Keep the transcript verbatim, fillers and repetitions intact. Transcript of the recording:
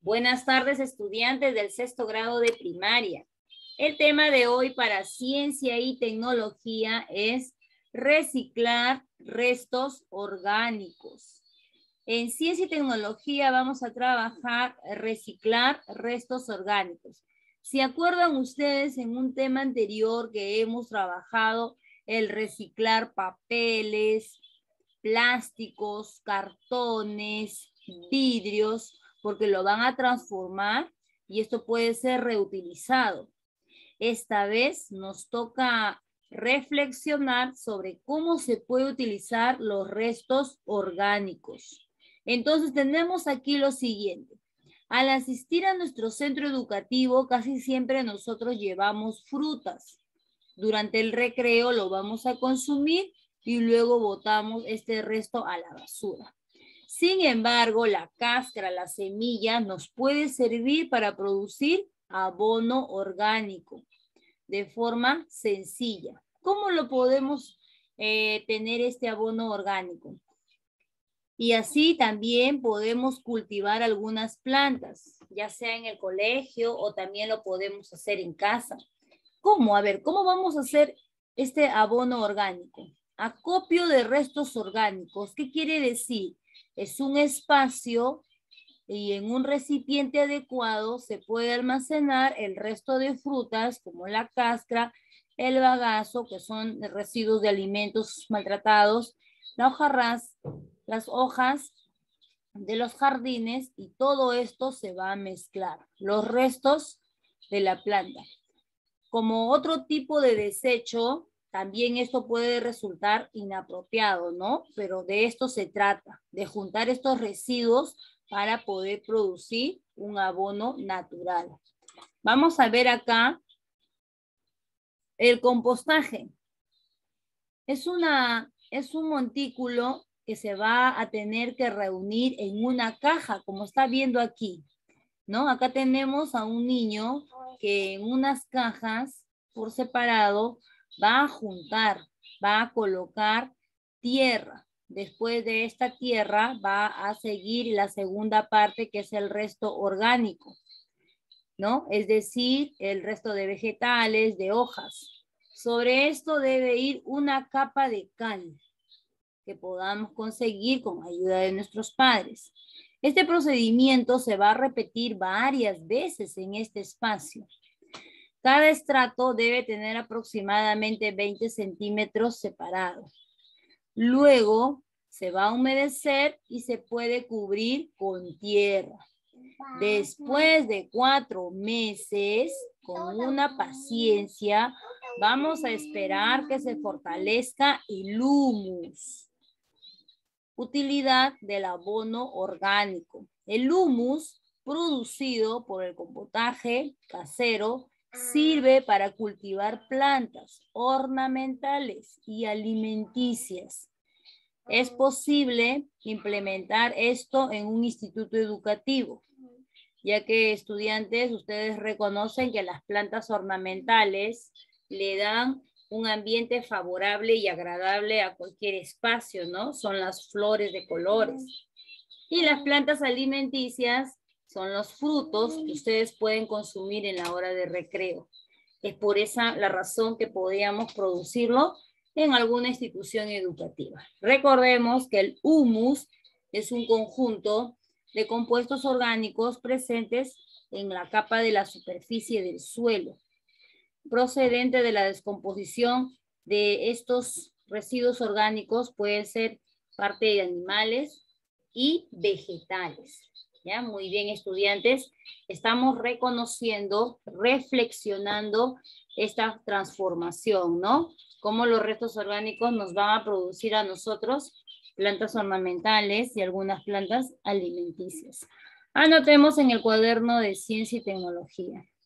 Buenas tardes, estudiantes del sexto grado de primaria. El tema de hoy para ciencia y tecnología es reciclar restos orgánicos. En ciencia y tecnología vamos a trabajar reciclar restos orgánicos. ¿Se acuerdan ustedes en un tema anterior que hemos trabajado el reciclar papeles, plásticos, cartones, vidrios, porque lo van a transformar y esto puede ser reutilizado? Esta vez nos toca reflexionar sobre cómo se puede utilizar los restos orgánicos. Entonces tenemos aquí lo siguiente. Al asistir a nuestro centro educativo, casi siempre nosotros llevamos frutas. Durante el recreo lo vamos a consumir y luego botamos este resto a la basura. Sin embargo, la cáscara, la semilla, nos puede servir para producir abono orgánico de forma sencilla. ¿Cómo lo podemos eh, tener este abono orgánico? Y así también podemos cultivar algunas plantas, ya sea en el colegio o también lo podemos hacer en casa. ¿Cómo? A ver, ¿cómo vamos a hacer este abono orgánico? Acopio de restos orgánicos. ¿Qué quiere decir? Es un espacio y en un recipiente adecuado se puede almacenar el resto de frutas como la cáscara, el bagazo, que son residuos de alimentos maltratados, la hojarras, las hojas de los jardines, y todo esto se va a mezclar. Los restos de la planta. Como otro tipo de desecho, también esto puede resultar inapropiado, ¿no? Pero de esto se trata, de juntar estos residuos para poder producir un abono natural. Vamos a ver acá el compostaje. Es, una, es un montículo que se va a tener que reunir en una caja, como está viendo aquí, ¿no? Acá tenemos a un niño que en unas cajas por separado va a juntar, va a colocar tierra. Después de esta tierra va a seguir la segunda parte, que es el resto orgánico, ¿no? Es decir, el resto de vegetales, de hojas. Sobre esto debe ir una capa de cal que podamos conseguir con ayuda de nuestros padres. Este procedimiento se va a repetir varias veces en este espacio. Cada estrato debe tener aproximadamente veinte centímetros separados. Luego se va a humedecer y se puede cubrir con tierra. Después de cuatro meses, con una paciencia, vamos a esperar que se fortalezca el humus. Utilidad del abono orgánico. El humus producido por el compostaje casero sirve para cultivar plantas ornamentales y alimenticias. Es posible implementar esto en un instituto educativo, ya que estudiantes, ustedes reconocen que las plantas ornamentales le dan un ambiente favorable y agradable a cualquier espacio, ¿no? Son las flores de colores. Y las plantas alimenticias son los frutos que ustedes pueden consumir en la hora de recreo. Es por esa la razón que podríamos producirlo en alguna institución educativa. Recordemos que el humus es un conjunto de compuestos orgánicos presentes en la capa de la superficie del suelo, procedente de la descomposición de estos residuos orgánicos. Pueden ser parte de animales y vegetales. ¿Ya? Muy bien, estudiantes, estamos reconociendo, reflexionando esta transformación, ¿no? Cómo los restos orgánicos nos van a producir a nosotros plantas ornamentales y algunas plantas alimenticias. Anotemos en el cuaderno de ciencia y tecnología.